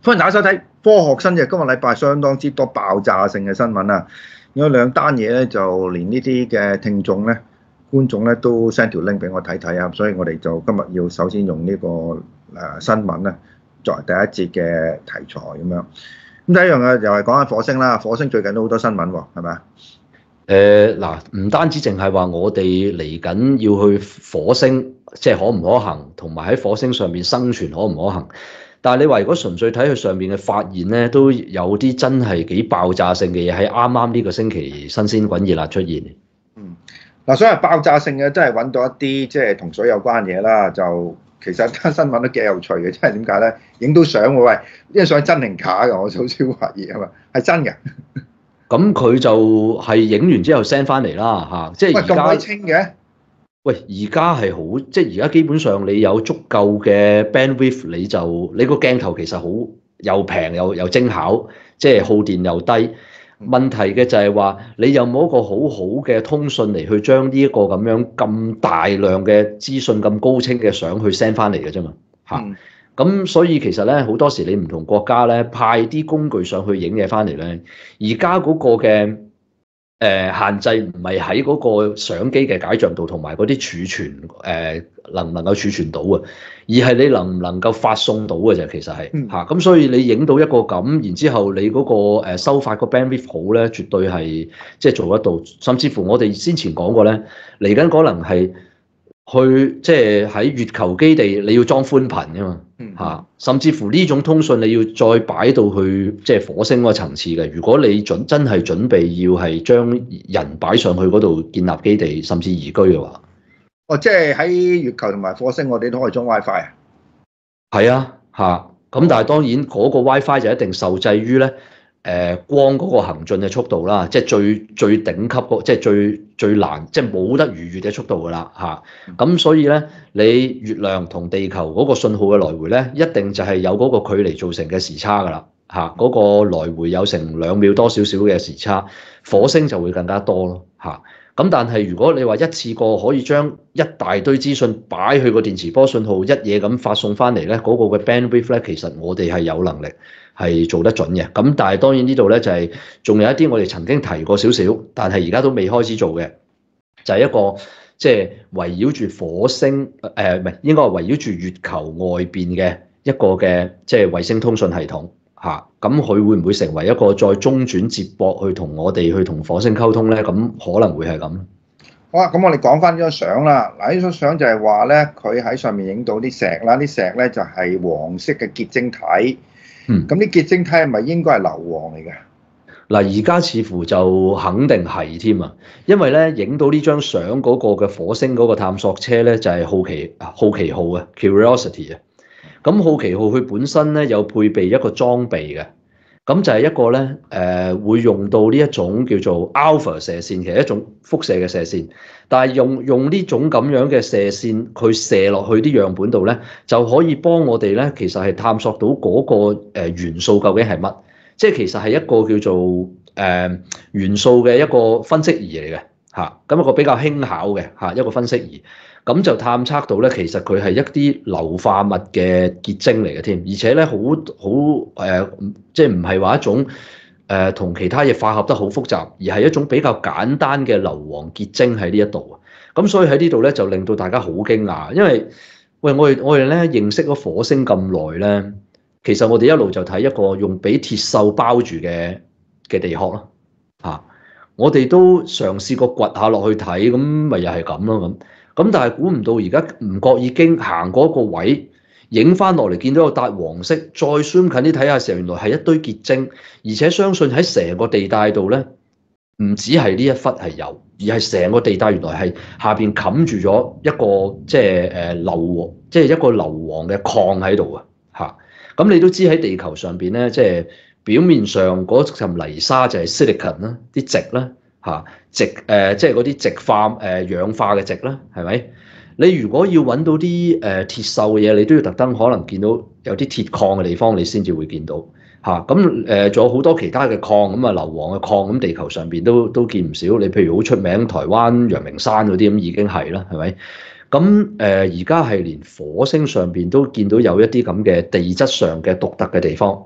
歡迎大家收睇科學新知。今個禮拜相當之多爆炸性嘅新聞啊！有兩單嘢咧，就連呢啲嘅聽眾咧、觀眾咧都 send 條 link 俾我睇睇啊！所以我哋就今日要首先用呢個新聞咧作為第一節嘅題材咁樣。咁第一樣嘅又係講緊火星啦。火星最近都好多新聞喎，係咪啊？ 嗱，唔單止淨係話我哋嚟緊要去火星，即係可唔可行，同埋喺火星上面生存可唔可行？但係你話如果純粹睇佢上面嘅發現咧，都有啲真係幾爆炸性嘅嘢喺啱啱呢個星期新鮮滾熱辣出現。 嗱，所謂爆炸性嘅，真係揾到一啲即係同水有關嘢啦。就其實單新聞都幾有趣嘅，即係點解咧？影到相喎，喂，呢張相真定假嘅？我少少懷疑係咪？係真嘅。 咁佢就係影完之後 send 翻嚟啦，嚇，即係而家咁鬼清嘅。 喂，而家係好，即係而家基本上你有足夠嘅 bandwidth，你個鏡頭其實好又平又精巧，即係耗電又低。問題嘅就係話你有冇一個好好嘅通訊嚟去將呢一個咁大量嘅資訊咁高清嘅相去 send 翻嚟嘅啫嘛，嚇。咁所以其實咧好多時你唔同國家咧派啲工具上去影嘢翻嚟咧，而家嗰個嘅限制唔係喺嗰個相機嘅解像度同埋嗰啲儲存能唔能夠儲存到啊，而係你能唔能夠發送到嘅啫。其實係嚇，咁所以你影到一個咁，然之後你嗰個收發個 bandwidth 好咧，絕對係即係做得到。甚至乎我哋先前講過咧，嚟緊可能係去即係喺月球基地你要裝寬頻㗎嘛嚇，甚至乎呢種通訊你要再擺到去即係火星嗰個層次嘅。如果你真係準備要係將人擺上去嗰度建立基地，甚至移居嘅話， 即係喺月球同埋火星，我哋都可以裝 WiFi 啊？係啊嚇，咁但係當然嗰個 WiFi 就一定受制於咧光嗰個行進嘅速度啦，即係最頂級嗰，即係最難，即係冇得逾越嘅速度噶啦嚇。咁所以咧，你月亮同地球嗰個信號嘅來回咧，一定就係有嗰個距離造成嘅時差噶啦嚇。嗰個來回有成2秒多少少嘅時差，火星就會更加多咯嚇。咁但係如果你話一次過可以將一大堆資訊擺去個電磁波信號一嘢咁發送翻嚟咧，嗰個嘅 bandwidth 咧，其實我哋係有能力係做得準嘅。咁但係當然呢度咧就係仲有一啲我哋曾經提過少少，但係而家都未開始做嘅，就係一個即係圍繞住火星唔係應該係圍繞住月球外邊嘅一個嘅即係衛星通訊系統嚇。咁佢會唔會成為一個再中轉接駁去同我哋去同火星溝通咧？咁可能會係咁。 好啊，咁我哋講翻呢張相啦。嗱，呢張相就係話咧，佢喺上面影到啲石啦，啲石咧就係黃色嘅結晶體。咁啲結晶體係咪應該係硫磺嚟嘅？嗱， 而家似乎就肯定係添啊，因為咧影到呢張相嗰個嘅火星嗰個探索車咧就係好奇號啊 ，Curiosity 啊。咁好奇號佢本身咧有配備一個裝備嘅，咁就係一個咧會用到呢一種叫做 alpha 射線，其實一種輻射嘅射線，但係用呢種咁樣嘅射線，佢射落去啲樣本度咧，就可以幫我哋咧，其實係探索到嗰個元素究竟係乜，即係其實係一個叫做元素嘅一個分析儀嚟嘅嚇，咁一個比較輕巧嘅嚇一個分析儀。咁就探測到咧，其實佢係一啲硫化物嘅結晶嚟嘅添，而且咧好即係唔係話一種同其他嘢化合得好複雜，而係一種比較簡單嘅硫磺結晶喺呢一度啊。咁所以喺呢度咧就令到大家好驚訝，因為喂我哋咧認識咗火星咁耐咧，其實我哋一路就睇一個用俾鐵鏽包住嘅地殼咯嚇，我哋都嘗試過掘下落去睇，咁咪又係咁咯咁。咁但係估唔到而家唔覺已經行過一個位，影翻落嚟見到有笪黃色，再 zoom 近啲睇下時候，原來係一堆結晶，而且相信喺成個地帶度咧，唔止係呢一忽係有，而係成個地帶原來係下邊冚住咗一個即係硫磺，即係一個硫磺嘅礦喺度啊嚇。咁你都知喺地球上邊咧，即係表面上嗰層泥沙就係 silicon 啦，啲矽啦。嚇矽即係嗰啲矽化氧化嘅矽啦，係咪？你如果要揾到啲鐵鏽嘅嘢，你都要特登可能見到有啲鐵礦嘅地方，你先至會見到嚇。咁仲有好多其他嘅礦，咁啊硫磺嘅礦，咁地球上邊都見唔少。你譬如好出名台灣陽明山嗰啲咁已經係啦，係咪？咁而家係連火星上邊都見到有一啲咁嘅地質上嘅獨特嘅地方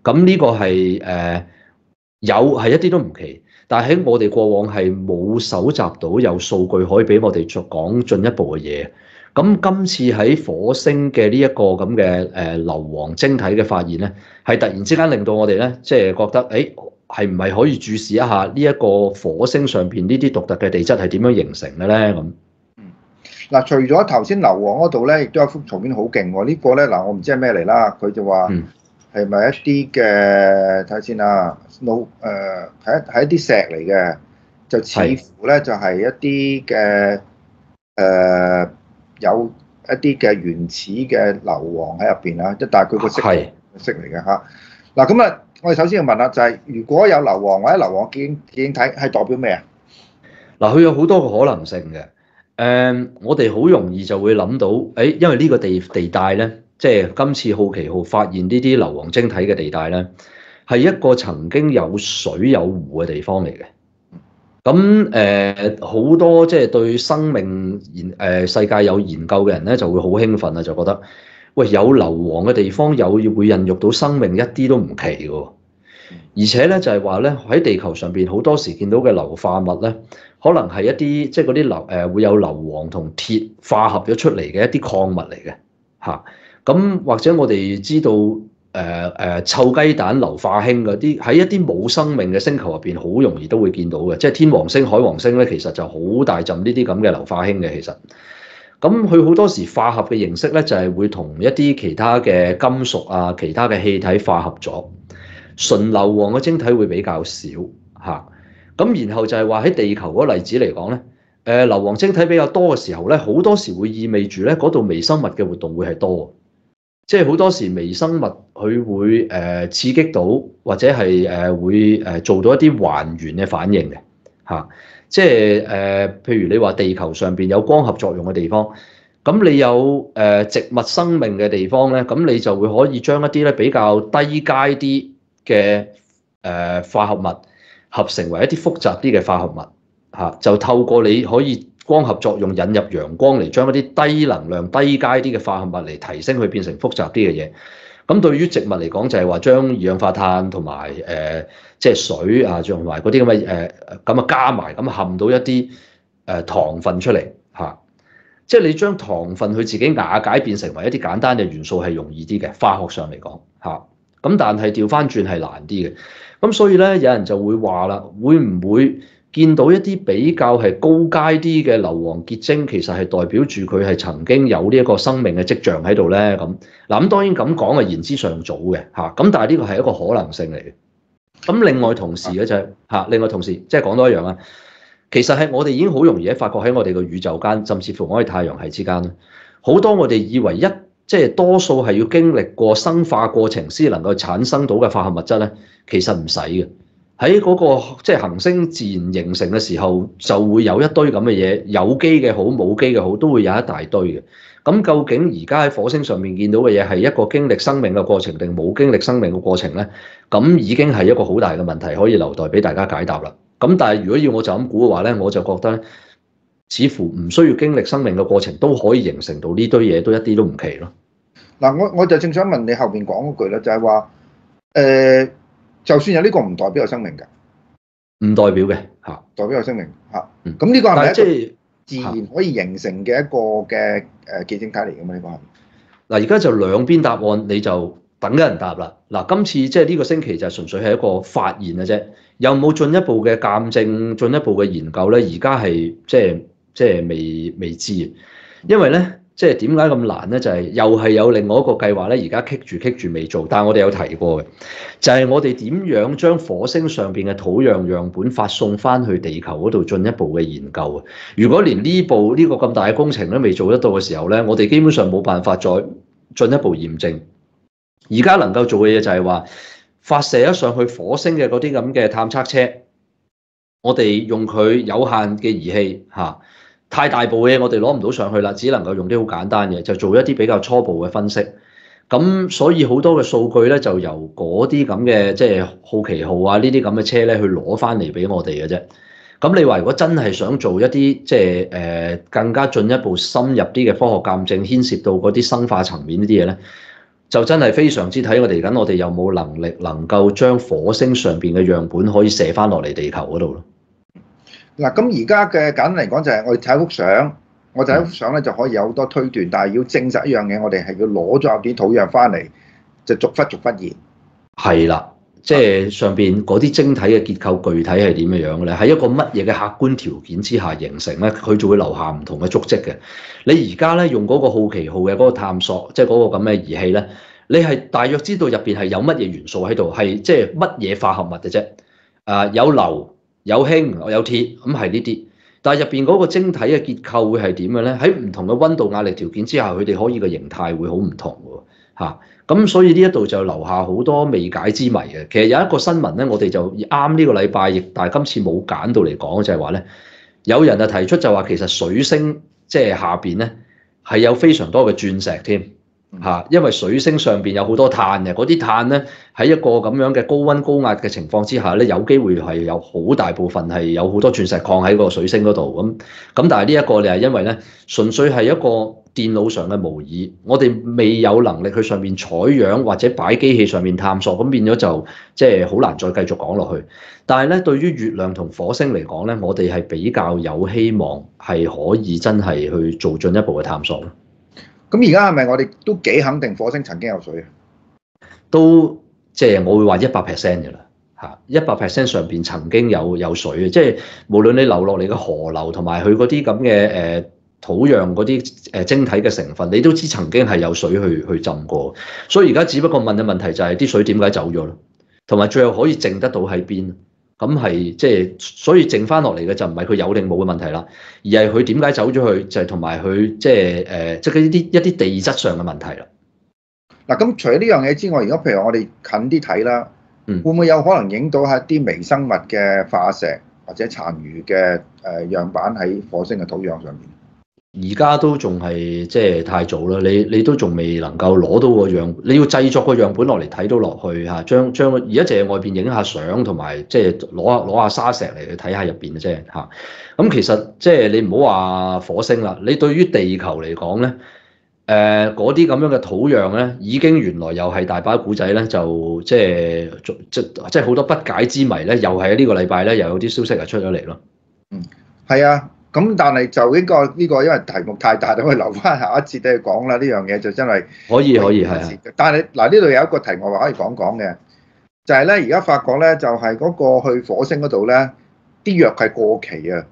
咁呢個係有係一啲都唔奇，但係喺我哋過往係冇搜集到有數據可以俾我哋作講進一步嘅嘢。咁今次喺火星嘅呢一個咁嘅硫磺晶體嘅發現咧，係突然之間令到我哋咧即係覺得，誒係唔係可以注視一下呢一個火星上邊呢啲獨特嘅地質係點樣形成嘅咧？咁嗱，除咗頭先硫磺嗰度咧，亦都有幅圖片好勁喎。呢個咧嗱，我唔知係咩嚟啦。佢就話係咪一啲嘅睇下先啊，snow 係一啲石嚟嘅，就似乎咧就係一啲嘅有一啲嘅原始嘅硫磺喺入邊啊，即但係佢個色嚟嘅嚇。嗱咁啊，我哋首先要問下就係，如果有硫磺或者硫磺結晶體係代表咩啊？ 嗱，佢有好多個可能性嘅。我哋好容易就會諗到，因為呢個地帶咧，即係今次好奇號發現呢啲硫磺晶體嘅地帶咧，係一個曾經有水有湖嘅地方嚟嘅。咁好多即係對生命世界有研究嘅人咧，就會好興奮啊，就覺得喂，有硫磺嘅地方會孕育到生命，一啲都唔奇嘅。而且咧就係話咧，喺地球上邊好多時見到嘅硫化物咧，可能係一啲即係嗰啲會有硫磺同鐵化合咗出嚟嘅一啲礦物嚟嘅嚇。咁或者我哋知道臭雞蛋硫化氫嗰啲喺一啲冇生命嘅星球入邊，好容易都會見到嘅，即係天王星、海王星咧，其實就好大陣呢啲咁嘅硫化氫嘅。其實咁佢好多時化合嘅形式咧，就係會同一啲其他嘅金屬啊、其他嘅氣體化合咗。純硫磺嘅晶體會比較少嚇。咁然後就係話喺地球嗰個例子嚟講咧，硫磺晶體比較多嘅時候咧，好多時會意味住咧嗰度微生物嘅活動會係多。即係好多時微生物佢會刺激到或者係會做到一啲還原嘅反應嘅嚇。即係譬如你話地球上邊有光合作用嘅地方，咁你有植物生命嘅地方咧，咁你就會可以將一啲咧比較低階啲嘅化合物合成為一啲複雜啲嘅化合物嚇，就透過你可以光合作用引入陽光嚟將一啲低能量、低階啲嘅化合物嚟提升佢變成複雜啲嘅嘢。咁對於植物嚟講就係話將二氧化碳同埋即係水啊，同埋嗰啲咁嘅咁啊加埋咁冚到一啲糖分出嚟嚇。即係你將糖分佢自己瓦解變成為一啲簡單嘅元素係容易啲嘅，化學上嚟講嚇。咁但係調翻轉係難啲嘅。咁所以咧，有人就會話啦，會唔會見到一啲比較係高階啲嘅硫磺結晶，其實係代表住佢係曾經有呢一個生命嘅跡象喺度咧？咁嗱，咁當然咁講係言之尚早嘅嚇。咁但係呢個係一個可能性嚟嘅。咁另外同時嘅就係嚇，另外同時即係講多一樣啊。其實係我哋已經好容易發覺喺我哋個宇宙間，甚至乎我哋太陽系之間，好多我哋以為即係多數係要經歷過生化過程先能夠產生到嘅化合物質咧，其實唔使嘅。喺嗰個即係恆星自然形成嘅時候，就會有一堆咁嘅嘢，有機嘅好，冇機嘅好，都會有一大堆嘅。咁究竟而家喺火星上面見到嘅嘢係一個經歷生命嘅過程定冇經歷生命嘅過程咧？咁已經係一個好大嘅問題，可以留待俾大家解答啦。咁但係如果要我就咁估嘅話咧，我就覺得似乎唔需要經歷生命嘅過程都可以形成到呢堆嘢，都一啲都唔奇咯。 嗱，我就正想問你後邊講嗰句啦，就係話就算有呢個唔代表有生命㗎，唔代表嘅嚇， 代表有生命嚇。咁呢個係咪即係自然可以形成嘅一個嘅結晶體嚟㗎嘛？呢個係嗱，而家就兩邊答案，你就等緊人答啦。嗱，今次即係呢個星期就純粹係一個發現嘅啫，有冇進一步嘅鑑證、進一步嘅研究咧？而家係即係未知，因為咧。即係點解咁難咧？就係又係有另外一個計劃咧，而家棘住未做，但係我哋有提過嘅，就係我哋點樣將火星上邊嘅土壤樣本發送翻去地球嗰度進一步嘅研究啊！如果連呢個咁大嘅工程都未做得到嘅時候咧，我哋基本上冇辦法再進一步驗證。而家能夠做嘅嘢就係話發射咗上去火星嘅嗰啲咁嘅探測車，我哋用佢有限嘅儀器嚇。太大部嘅嘢我哋攞唔到上去啦，只能夠用啲好簡單嘅，就做一啲比較初步嘅分析。咁所以好多嘅數據咧，就由嗰啲咁嘅即係好奇號啊呢啲咁嘅車咧去攞翻嚟俾我哋嘅啫。咁你話如果真係想做一啲即係更加進一步深入啲嘅科學鑑證，牽涉到嗰啲生化層面呢啲嘢咧， 就真係非常之睇我哋緊，我哋有冇能力能夠將火星上邊嘅樣本可以射翻落嚟地球嗰度咯。 嗱，咁而家嘅簡單嚟講就係我哋睇幅相，我睇幅相咧就可以有好多推斷，但係要證實一樣嘢，我哋係要攞咗啲土壤翻嚟，就逐忽驗。 係啦，即係上邊嗰啲晶體嘅結構具體係點樣樣嘅咧？喺一個乜嘢嘅客觀條件之下形成咧，佢就會留下唔同嘅足跡嘅。你而家咧用嗰個好奇號嘅嗰個探索，即係嗰個咁嘅儀器咧，你係大約知道入邊係有乜嘢元素喺度，係即係乜嘢化合物嘅啫。有硫、有氫、有鐵，咁係呢啲。但係入邊嗰個晶體嘅結構會係點嘅咧？喺唔同嘅溫度壓力條件之下，佢哋可以個形態會好唔同喎，嚇。咁所以呢一度就留下好多未解之謎嘅。其實有一個新聞咧，我哋就啱呢個禮拜，亦但係今次冇揀到嚟講，就係話咧，有人就提出就話其實水星即係下邊咧係有非常多嘅鑽石添。嚇，因為水星上邊有好多碳嘅，嗰啲碳咧喺一個咁樣嘅高溫高壓嘅情況之下咧，有機會係有好大部分係有好多鑽石礦喺個水星嗰度咁。但係呢一個就係因為咧，純粹係一個電腦上嘅模擬，我哋未有能力去上面採樣或者擺機器上面探索，咁變咗就即係好難再繼續講落去。但係咧，對於月亮同火星嚟講咧，我哋係比較有希望係可以真係去做進一步嘅探索咯。 咁而家係咪我哋都幾肯定火星曾經有水啊？ 都即係我會話100%嘅啦，嚇100%上邊曾經有水嘅，即係無論你流落嚟嘅河流同埋佢嗰啲咁嘅土壤嗰啲晶體嘅成分，你都知曾經係有水去浸過。所以而家只不過問嘅問題就係啲水點解走咗咯，同埋最後可以剩得到喺邊？咁係即係，所以剩翻落嚟嘅就唔係佢有定冇嘅問題啦，而係佢點解走咗去，就係同埋佢即係即係一啲地質上嘅問題啦。 嗱，咁除咗呢樣嘢之外，如果譬如我哋近啲睇啦，會唔會有可能影到一啲微生物嘅化石或者殘餘嘅樣板喺火星嘅土壤上面？ 而家都仲係即係太早啦，你都仲未能夠攞到個樣，你要製作個樣本落嚟睇到落去嚇，將而家淨係外邊影下相同埋即係攞下沙石嚟去睇下入邊嘅啫嚇。咁其實即係你唔好話火星啦，你對於地球嚟講咧，嗰啲咁樣嘅土壤咧，已經原來又係大把古仔咧，就即係好多不解之謎咧，又係喺呢個禮拜咧，又有啲消息係出咗嚟咯。 係啊。咁但係就呢個因為題目太大，等我留翻下一節俾佢講啦。呢樣嘢就真係可以係啊。 但係嗱，呢度有一個題外話可以講嘅，就係咧而家發覺咧，就係嗰個去火星嗰度咧，啲藥係過期啊。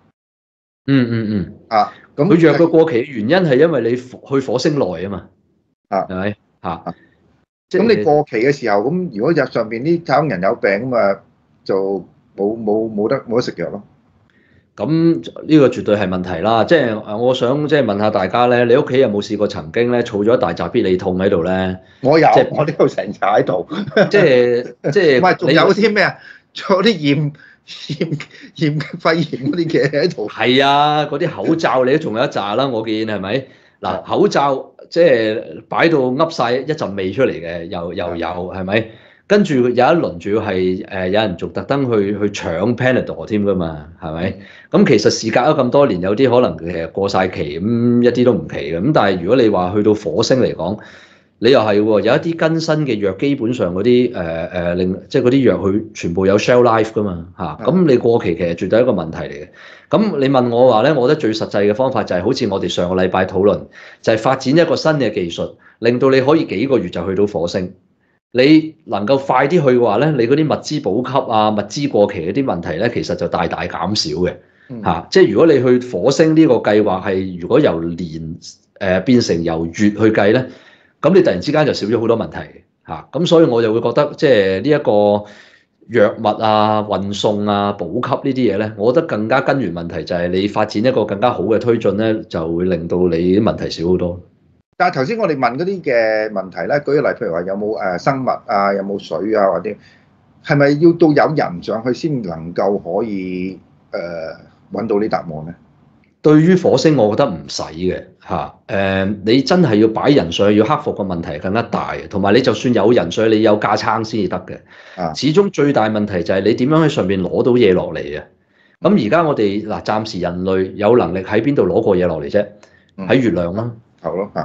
啊，咁佢藥嘅過期嘅原因係因為你去火星耐啊嘛。係咪嚇？ 咁你過期嘅時候，咁如果日上邊啲太空人有病咁啊，就冇得食藥咯。 咁呢個絕對係問題啦，即係我想即係問下大家咧，你屋企有冇試過曾經咧儲咗一大扎必理痛喺度咧？ 我有， 即係我呢度成扎喺度。 即係唔係仲有啲咩啊？仲有啲驗肺炎嗰啲嘢喺度。係啊，嗰啲口罩你都仲有一紮啦，我見係咪？嗱，口罩即係擺到噏晒一陣味出嚟嘅，又有係咪？跟住有一輪仲要係有人仲特登去搶 Panadol 添㗎嘛，係咪？咁其實事隔咗咁多年，有啲可能其實過晒期，咁一啲都唔奇嘅。咁但係如果你話去到火星嚟講，你又係喎，有一啲更新嘅藥，基本上嗰啲令即係嗰啲藥佢全部有 shelf life 㗎嘛嚇。咁你過期其實絕對係一個問題嚟嘅。咁你問我話咧，我覺得最實際嘅方法就係好似我哋上個禮拜討論，就係發展一個新嘅技術，令到你可以幾個月就去到火星。你能夠快啲去嘅話咧，你嗰啲物資補給啊、物資過期嗰啲問題咧，其實就大大減少嘅嚇。即係如果你去火星呢個計劃係如果由年變成由月去計咧，咁你突然之間就少咗好多問題嚇。咁所以我就會覺得即係呢一個藥物啊、運送啊、補給呢啲嘢咧，我覺得更加根源問題就係你發展一個更加好嘅推進咧，就會令到你啲問題少好多。 但係頭先我哋問嗰啲嘅問題咧，舉個例，譬如話有冇生物啊，有冇水啊，或者係咪要到有人上去先能夠可以揾到啲答案咧？ 對於火星，我覺得唔使嘅嚇。你真係要擺人上去，要克服個問題更加大嘅。同埋你就算有人上去，你有架撐先至得嘅。始終最大問題就係你點樣喺上邊攞到嘢落嚟啊？咁而家我哋嗱，暫時人類有能力喺邊度攞過嘢落嚟啫？喺月亮啦。 頭咯嚇。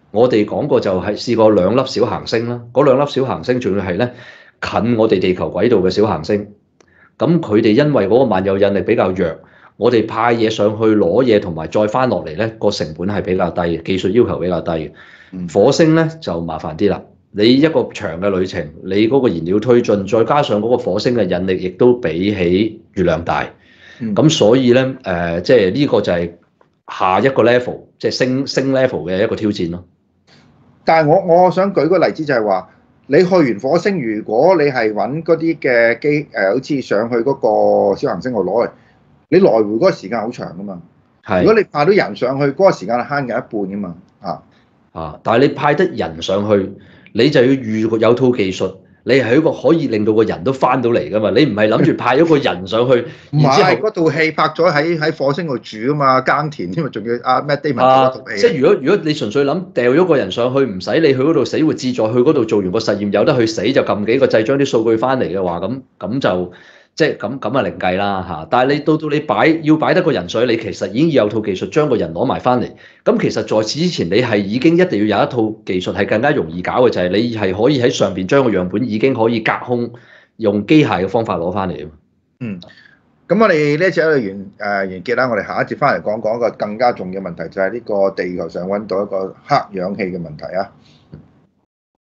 我哋講過就係試過兩粒小行星啦，嗰兩粒小行星仲要係咧近我哋地球軌道嘅小行星。咁佢哋因為嗰個萬有引力比較弱，我哋派嘢上去攞嘢同埋再翻落嚟咧，個成本係比較低嘅，技術要求比較低嘅。火星咧就麻煩啲啦，你一個長嘅旅程，你嗰個燃料推進，再加上嗰個火星嘅引力亦都比起月亮大，咁所以咧即係呢個就係下一個 level，即係升 level 嘅一個挑戰咯。 但係我想舉個例子就係話，你去完火星，如果你係揾嗰啲嘅機好似上去嗰個小行星度攞嚟，你來回嗰個時間好長噶嘛。 係。 如果你派到人上去，嗰個時間係慳緊一半噶嘛。 但係你派得人上去，你就要預有套技術，你係一個可以令到個人都翻到嚟噶嘛。你唔係諗住派咗個人上去， 唔係嗰套戲拍咗喺火星度住啊嘛，耕田添嘛，仲要阿 Matt Damon 嗰套戲。 即係如果你純粹諗掉咗個人上去，唔使你去嗰度死活志在去嗰度做完個實驗，有得去死就撳幾個掣將啲數據翻嚟嘅話，咁就即係咁啊另計啦嚇。但係你到你要擺得個人上去，你其實已經有套技術將個人攞埋翻嚟。咁其實在此之前，你係已經一定要有一套技術係更加容易搞嘅，就係你係可以喺上邊將個樣本已經可以隔空用機械嘅方法攞翻嚟啊。 咁我哋呢一次喺度完結啦，我哋下一節翻嚟講一個更加重要嘅問題，就係呢個地球上揾到一個黑氧氣嘅問題啊。